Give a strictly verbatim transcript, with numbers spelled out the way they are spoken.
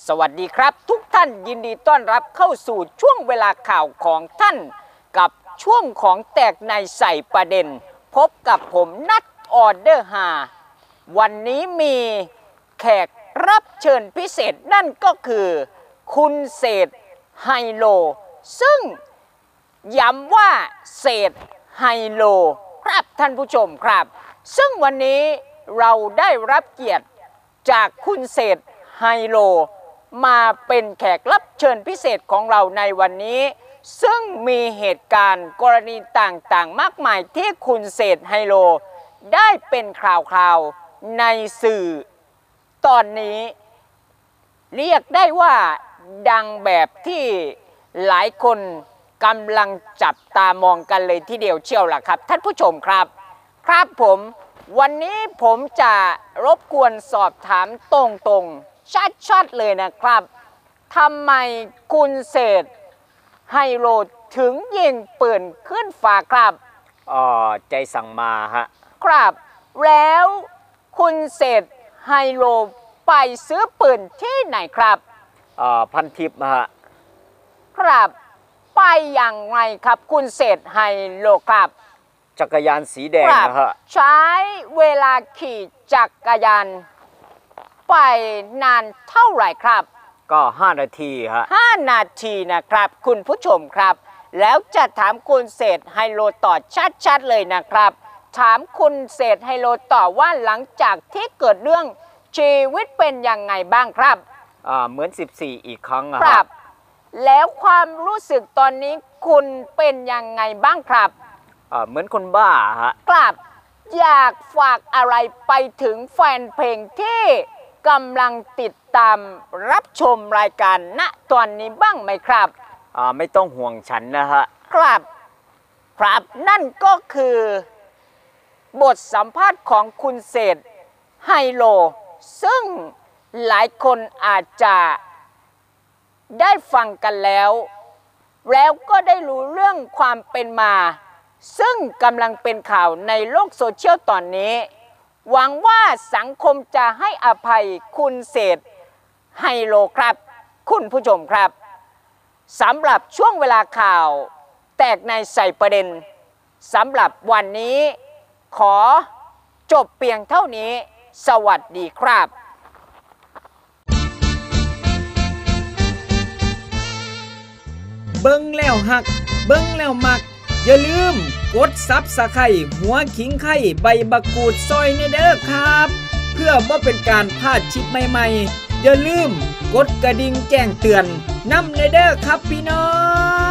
สวัสดีครับทุกท่านยินดีต้อนรับเข้าสู่ช่วงเวลาข่าวของท่านกับช่วงของแตกในใส่ประเด็นพบกับผมนัทออเดอร์ฮาวันนี้มีแขกรับเชิญพิเศษนั่นก็คือคุณเศรษฐ์ไฮโลซึ่งย้ำว่าเศรษฐ์ไฮโลครับท่านผู้ชมครับซึ่งวันนี้เราได้รับเกียรติจากคุณเศรษฐ์ไฮโลมาเป็นแขกรับเชิญพิเศษของเราในวันนี้ซึ่งมีเหตุการณ์กรณีต่างๆมากมายที่คุณเศรษฐ์ไฮโลได้เป็นข่าวๆในสื่อตอนนี้เรียกได้ว่าดังแบบที่หลายคนกำลังจับตามองกันเลยทีเดียวเชียวล่ะครับท่านผู้ชมครับครับผมวันนี้ผมจะรบกวนสอบถามตรงๆชัดๆเลยนะครับทำไมคุณเศรษฐ์ไฮโลถึงยิงปืนขึ้นฟ้าครับอ๋อใจสั่งมาฮะครับแล้วคุณเศรษฐ์ไฮโลไปซื้อปืนที่ไหนครับอ่าพันทิพย์ฮะครับไปอย่างไรครับคุณเศรษฐ์ไฮโลครับจักรยานสีแดงนะฮะใช้เวลาขี่จักรยานไปนานเท่าไหร่ครับก็ห้านาทีฮะห้านาทีนะครับคุณผู้ชมครับแล้วจะถามคุณเศรษฐ์ไฮโลต่อชัดๆเลยนะครับถามคุณเศรษฐ์ไฮโลต่อว่าหลังจากที่เกิดเรื่องชีวิตเป็นยังไงบ้างครับอ่าเหมือนสิบสี่อีกครั้งครับแล้วความรู้สึกตอนนี้คุณเป็นยังไงบ้างครับอ่าเหมือนคนบ้าฮะครับอยากฝากอะไรไปถึงแฟนเพลงที่กำลังติดตามรับชมรายการณตอนนี้บ้างไหมครับอ่าไม่ต้องห่วงฉันนะฮะครับครับนั่นก็คือบทสัมภาษณ์ของคุณเศรษฐ์ไฮโลซึ่งหลายคนอาจจะได้ฟังกันแล้วแล้วก็ได้รู้เรื่องความเป็นมาซึ่งกำลังเป็นข่าวในโลกโซเชียลตอนนี้หวังว่าสังคมจะให้อภัยคุณเศรษฐ์ไฮโลครับคุณผู้ชมครับสำหรับช่วงเวลาข่าวแตกในใส่ประเด็นสำหรับวันนี้ขอจบเพียงเท่านี้สวัสดีครับเบิ้งแล้วหักเบิ้งแล้วมักอย่าลืมกดซับสไครต์หัวขิงไข่ใบบักกูดซอยในเด้อครับเพื่อบ่เป็นการพลาดคลิปใหม่ๆอย่าลืมกดกระดิ่งแจ้งเตือนนำในเด้อครับพี่น้อง